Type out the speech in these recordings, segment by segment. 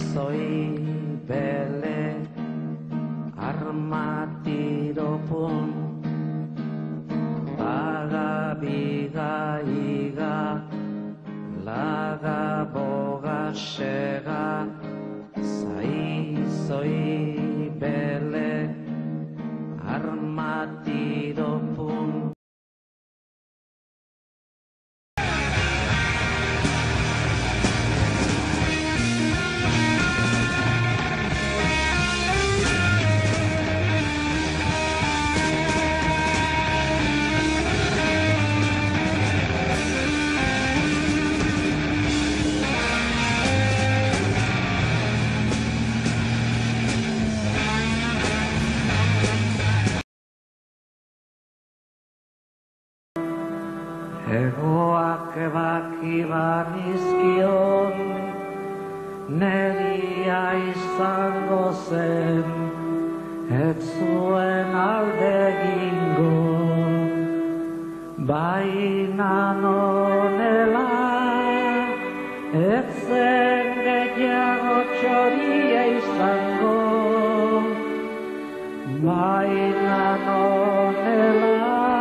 zoi bele armatiropun baga biga iga laga boga sega zai zoi bele armatiropun. Egoak baki banizkion, neria izango zen, ez zuen alde egingo, baina nonela, ez zen gehiago txoria izango, baina nonela,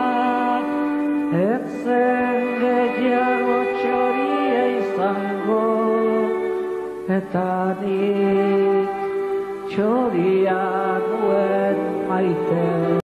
ez zen gehiago txoria izango, eta nik txoria nuen maite.